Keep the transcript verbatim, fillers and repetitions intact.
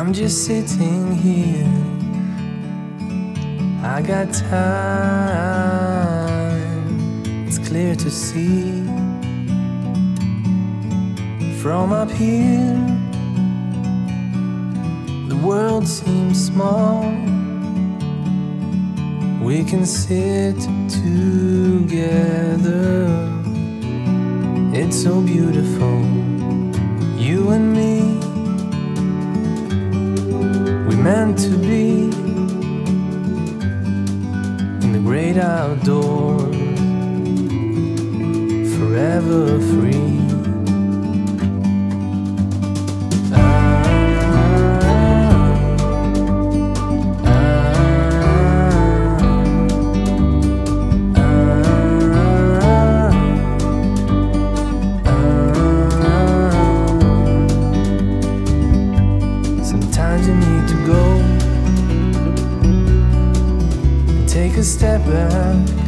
I'm just sitting here. I got time. It's clear to see from up here. The world seems small. We can sit together. It's so beautiful, you and me. We're meant to be in the great outdoors, forever free. Sometimes you need to go and take a step back